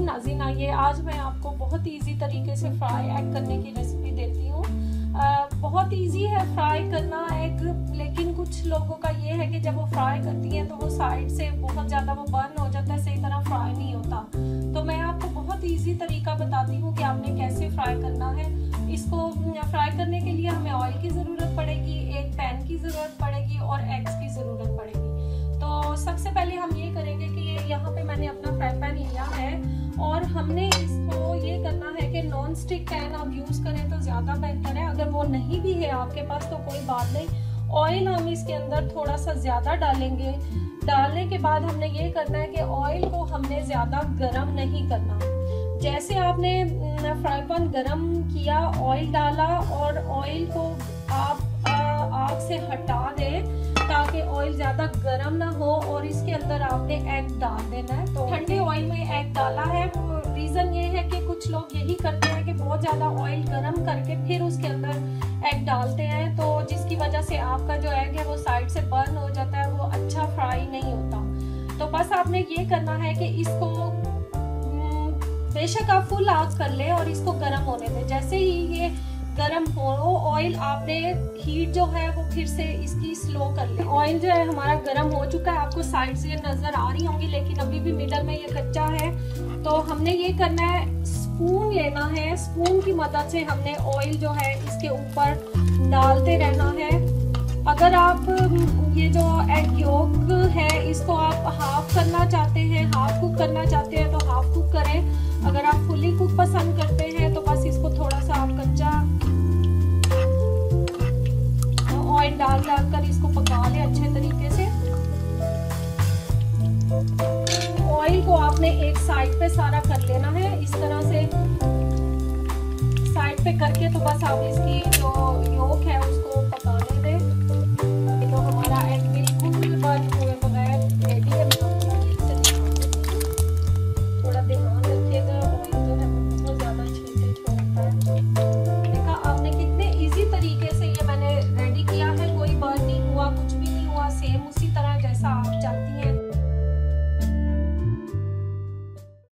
नाज़रीन, आइए आज मैं आपको बहुत इजी तरीके से फ्राई एग करने की रेसिपी देती हूँ। बहुत इजी है फ्राई करना एग, लेकिन कुछ लोगों का ये है कि जब वो फ्राई करती हैं तो वो साइड से बहुत ज़्यादा वो बर्न हो जाता है, सही तरह फ्राई नहीं होता। तो मैं आपको बहुत इजी तरीका बताती हूँ कि आपने कैसे फ्राई करना है। इसको फ्राई करने के लिए हमें ऑयल की ज़रूरत पड़ेगी, एक पैन की ज़रूरत पड़ेगी और एग्स की ज़रूरत पड़ेगी। तो सबसे पहले हम ये करेंगे कि यहाँ पे मैंने अपना फ्राई पैन लिया है और हमने इसको ये करना है कि नॉन स्टिक पैन आप यूज़ करें तो ज़्यादा बेहतर है। अगर वो नहीं भी है आपके पास तो कोई बात नहीं, ऑयल हम इसके अंदर थोड़ा सा ज़्यादा डालेंगे। डालने के बाद हमने ये करना है कि ऑयल को हमने ज़्यादा गर्म नहीं करना। जैसे आपने फ्राई पैन गर्म किया, ऑयल डाला और ऑयल को आप आग से हटा दें ताकि ऑयल ज़्यादा गर्म ना हो, और इसके अंदर आपने एग डाल देना है। तो ठंडे ऑयल में एग डाला है। रीज़न ये है कि कुछ लोग यही करते हैं कि बहुत ज़्यादा ऑयल गर्म करके फिर उसके अंदर एग डालते हैं, तो जिसकी वजह से आपका जो एग है वो साइड से बर्न हो जाता है, वो अच्छा फ्राई नहीं होता। तो बस आपने ये करना है कि इसको बेशक आप फुल आग कर ले और इसको गर्म होने दें। जैसे ही ये गर्म हो ऑयल, आपने हीट जो है वो फिर से इसकी स्लो कर ले। ऑयल जो है हमारा गर्म हो चुका है, आपको साइड से नजर आ रही होंगी, लेकिन अभी भी मिडल में ये कच्चा है। तो हमने ये करना है, स्पून लेना है, स्पून की मदद से हमने ऑयल जो है इसके ऊपर डालते रहना है। अगर आप ये जो एग योक है इसको आप हाफ करना चाहते हैं, हाफ कुक करना चाहते हैं तो हाफ कुक करें। अगर आप फुली कुक पसंद करते हैं तो बस इसको थोड़ा सा आप कच्चा ऑयल डाल कर इसको पका ले अच्छे तरीके से। ऑयल को आपने एक साइड पे सारा कर लेना है, इस तरह से साइड पे करके। तो बस आप इसकी जो योक है उसको